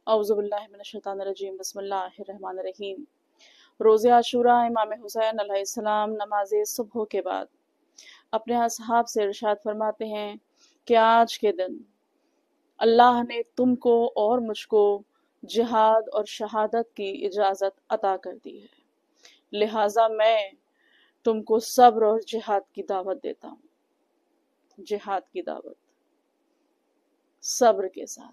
اعوذ باللہ من الشیطان الرجیم بسم اللہ الرحمن الرحیم۔ روز عاشورہ امام حسین علیہ السلام نماز صبح کے بعد اپنے اصحاب سے ارشاد فرماتے ہیں کہ آج کے دن اللہ نے تم کو اور مجھ کو جہاد اور شہادت کی اجازت عطا کر دی ہے، لہٰذا میں تم کو صبر اور جہاد کی دعوت دیتا ہوں۔ جہاد کی دعوت صبر کے ساتھ،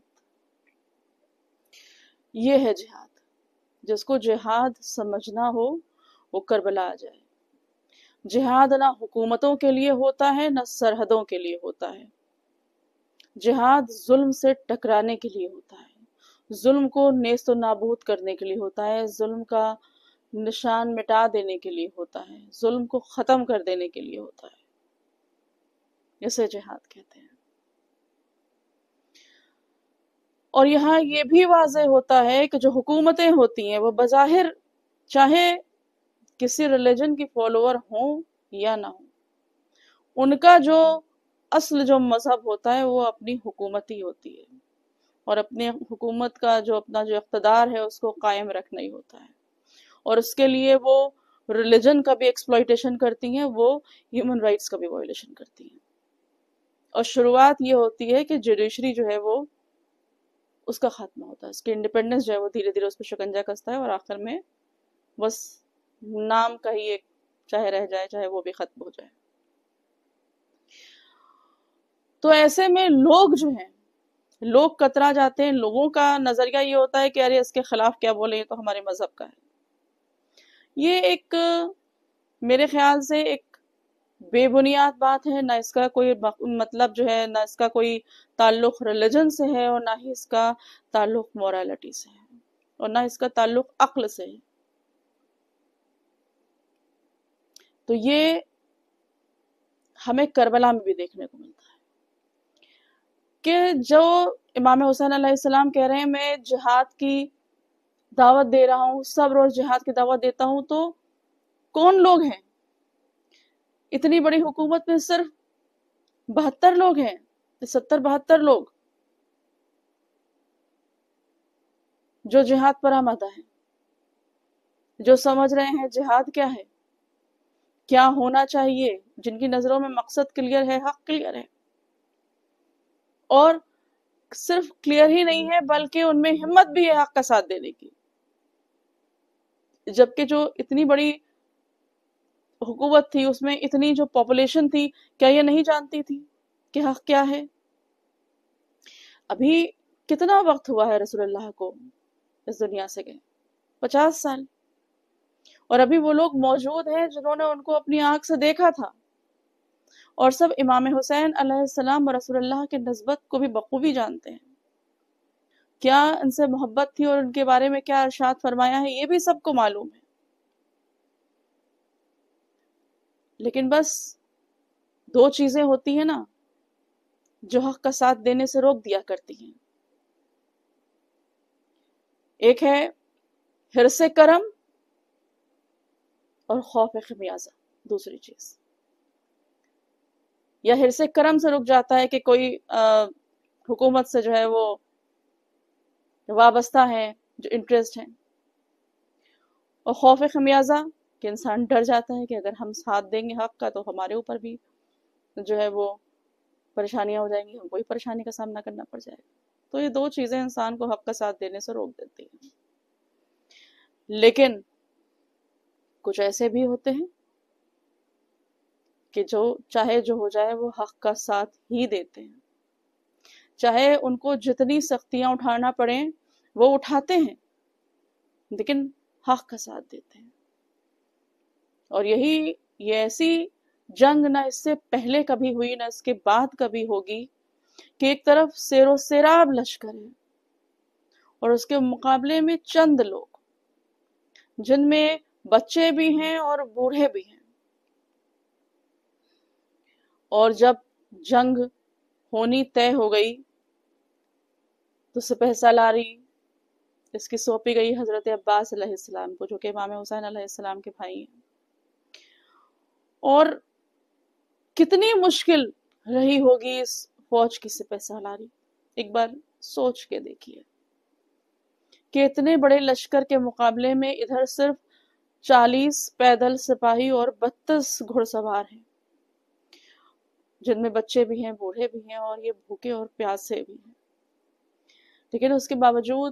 یہ ہے جہاد۔ جس کو جہاد سمجھنا ہو وہ کربلا آ جائے۔ جہاد نہ حکومتوں کے لیے ہوتا ہے نہ سرحدوں کے لیے ہوتا ہے۔ جہاد ظلم سے ٹکرانے کے لیے ہوتا ہے، ظلم کو نیست و نابود کرنے کے لیے ہوتا ہے، ظلم کا نشان مٹا دینے کے لیے ہوتا ہے، ظلم کو ختم کر دینے کے لیے ہوتا ہے، اسے جہاد کہتے ہیں۔ اور یہاں یہ بھی واضح ہوتا ہے کہ جو حکومتیں ہوتی ہیں وہ بظاہر چاہے کسی ریلیجن کی فالوور ہوں یا نہ ہوں، ان کا جو اصل جو مذہب ہوتا ہے وہ اپنی حکومت ہی ہوتی ہے، اور اپنی حکومت کا جو اپنا جو اقتدار ہے اس کو قائم رکھنا ہی ہوتا ہے، اور اس کے لیے وہ ریلیجن کا بھی ایکسپلائٹیشن کرتی ہیں، وہ ہیومن رائٹس کا بھی وائلیشن کرتی ہیں۔ اور شروعات یہ ہوتی ہے کہ جوڈیشری جو ہے وہ اس کا خاتمہ ہوتا ہے، اس کی انڈیپینڈنس جو ہے وہ دھیرے دھیرے اس پہ شکنجہ کستا ہے، اور آخر میں بس نام کا ہی ایک چاہے رہ جائے چاہے وہ بھی ختم ہو جائے۔ تو ایسے میں لوگ جو ہیں، لوگ کترا جاتے ہیں، لوگوں کا نظریہ یہ ہوتا ہے کہ ارے اس کے خلاف کیا بولے، یہ تو ہمارے مذہب کا ہے۔ یہ ایک میرے خیال سے ایک بے بنیاد بات ہے، نہ اس کا کوئی مطلب جو ہے، نہ اس کا کوئی تعلق ریلیجن سے ہے، اور نہ ہی اس کا تعلق مورالٹی سے ہے، اور نہ اس کا تعلق عقل سے ہے۔ تو یہ ہمیں کربلا میں بھی دیکھنے کو ملتا ہے کہ جو امام حسین علیہ السلام کہہ رہے ہیں میں جہاد کی دعوت دے رہا ہوں، صبر اور جہاد کی دعوت دیتا ہوں، تو کون لوگ ہیں؟ اتنی بڑی حکومت میں صرف 72 لوگ ہیں، 70-72 لوگ جو جہاد پر آمادہ ہیں، جو سمجھ رہے ہیں جہاد کیا ہے، کیا ہونا چاہیے، جن کی نظروں میں مقصد کلیئر ہے، حق کلیئر ہے، اور صرف کلیئر ہی نہیں ہے بلکہ ان میں ہمت بھی ہے حق کا ساتھ دینے کی۔ جبکہ جو اتنی بڑی حکومت تھی اس میں اتنی جو پاپولیشن تھی، کیا یہ نہیں جانتی تھی کہ حق کیا ہے؟ ابھی کتنا وقت ہوا ہے رسول اللہ کو اس دنیا سے گئے؟ 50 سال، اور ابھی وہ لوگ موجود ہیں جنہوں نے ان کو اپنی آنکھ سے دیکھا تھا، اور سب امام حسین علیہ السلام اور رسول اللہ کے نسبت کو بھی بخوبی جانتے ہیں، کیا ان سے محبت تھی اور ان کے بارے میں کیا ارشاد فرمایا ہے یہ بھی سب کو معلوم ہے۔ لیکن بس دو چیزیں ہوتی ہیں نا جو حق کا ساتھ دینے سے روک دیا کرتی ہیں، ایک ہے حرص کرم اور خوف خمیازہ، دوسری چیز۔ یا حرص کرم سے رک جاتا ہے کہ کوئی حکومت سے جو ہے وہ وابستہ ہے، جو انٹرسٹ ہیں، اور خوف خمیازہ کہ انسان ڈر جاتا ہے کہ اگر ہم ساتھ دیں گے حق کا تو ہمارے اوپر بھی جو ہے وہ پریشانیاں ہو جائیں گی، ہم کو ہی پریشانی کا سامنا کرنا پڑ جائے گا۔ تو یہ دو چیزیں انسان کو حق کا ساتھ دینے سے روک دیتی ہیں۔ لیکن کچھ ایسے بھی ہوتے ہیں کہ جو چاہے جو ہو جائے وہ حق کا ساتھ ہی دیتے ہیں، چاہے ان کو جتنی سختیاں اٹھانا پڑیں وہ اٹھاتے ہیں، لیکن حق کا ساتھ دیتے ہیں۔ اور یہ ایسی جنگ نہ اس سے پہلے کبھی ہوئی نہ اس کے بعد کبھی ہوگی کہ ایک طرف سیر و سیراب لشکر ہے اور اس کے مقابلے میں چند لوگ جن میں بچے بھی ہیں اور بوڑھے بھی ہیں، اور جب جنگ ہونی طے ہو گئی تو سپہ سالاری اس کی سونپی گئی حضرت عباس علیہ السلام کو، جو کہ امام حسین علیہ السلام کے بھائی ہیں۔ اور کتنی مشکل رہی ہوگی اس فوج کی سپہ سالاری، ایک بار سوچ کے دیکھیے۔ کہ اتنے بڑے لشکر کے مقابلے میں ادھر صرف 40 پیدل سپاہی اور 32 گھڑ سوار ہیں، جن میں بچے بھی ہیں، بوڑھے بھی ہیں، اور یہ بھوکے اور پیاسے بھی ہیں۔ لیکن اس کے باوجود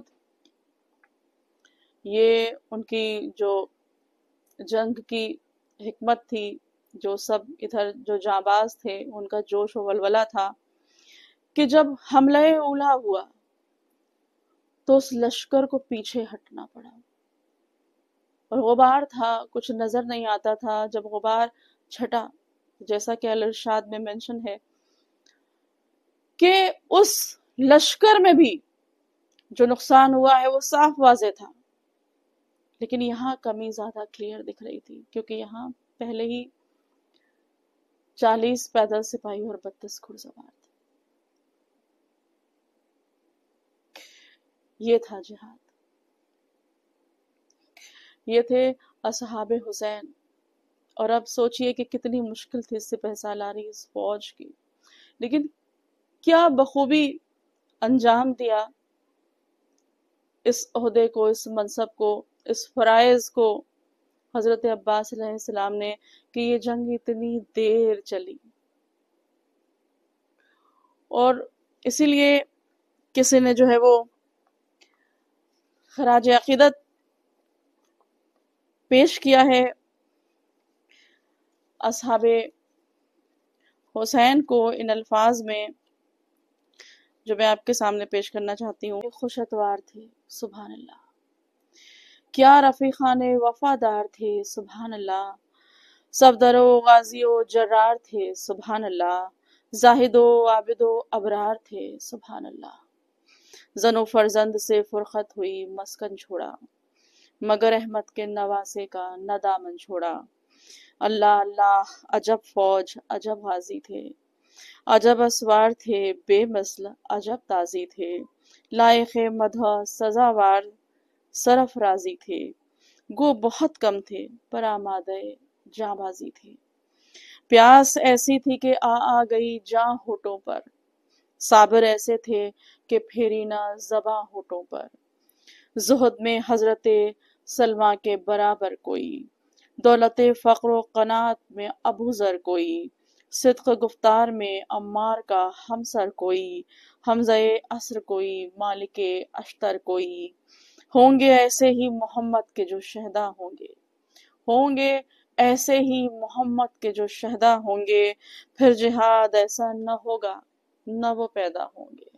یہ ان کی جو جنگ کی حکمت تھی، جو سب ادھر جو جانباز تھے ان کا جوش و ولولہ تھا، کہ جب حملہ اولا ہوا تو اس لشکر کو پیچھے ہٹنا پڑا، اور غبار تھا، کچھ نظر نہیں آتا تھا۔ جب غبار چھٹا، جیسا کہ الارشاد میں منشن ہے کہ اس لشکر میں بھی جو نقصان ہوا ہے وہ صاف واضح تھا، لیکن یہاں کمی زیادہ کلیئر دکھ رہی تھی، کیونکہ یہاں پہلے ہی 40 پیدل سپاہی اور 32 گھڑ سوار تھے۔ یہ تھا جہاد، یہ تھے اصحاب حسین۔ اور اب سوچئے کہ کتنی مشکل تھی اس سپہ سالاری اس فوج کی، لیکن کیا بخوبی انجام دیا اس عہدے کو، اس منصب کو، اس فرائض کو حضرت عباس علیہ السلام نے، کہ یہ جنگ اتنی دیر چلی۔ اور اسی لیے کسی نے جو ہے وہ خراج عقیدت پیش کیا ہے اصحاب حسین کو ان الفاظ میں، جو میں آپ کے سامنے پیش کرنا چاہتی ہوں۔ خوش اتوار تھے، سبحان اللہ، کیا رفیقان وفادار تھے، سبحان اللہ، صفدر و غازی و جرار تھے، سبحان اللہ، زاہد و عابد و ابرار تھے، سبحان اللہ، زن و فرزند سے فرقت ہوئی مسکن چھوڑا، مگر احمد کے نواسے کا نہ دامن چھوڑا۔ اللہ اللہ، عجب فوج، عجب غازی تھے، عجب اسوار تھے، بے مثل عجب تازی تھے، لائق مدح سزاوار سرف رازی تھے، گو بہت کم تھے پر آمادہ جاں بازی تھے، پیاس ایسی تھی کہ آ گئی جاں ہونٹوں پر، صابر ایسے تھے کہ پھیری نہ زباں ہونٹوں پر، زہد میں حضرت سلمیٰ کے برابر کوئی، دولت فقر و قناعت میں ابو ذر کوئی، صدق گفتار میں عمار کا ہمسر کوئی، حمزہ عصر کوئی، مالک اشتر کوئی، ہوں گے ایسے ہی محمد کے جو شہدا ہوں گے، ہوں گے ایسے ہی محمد کے جو شہدا ہوں گے، پھر جہاد ایسا نہ ہوگا نہ وہ پیدا ہوں گے۔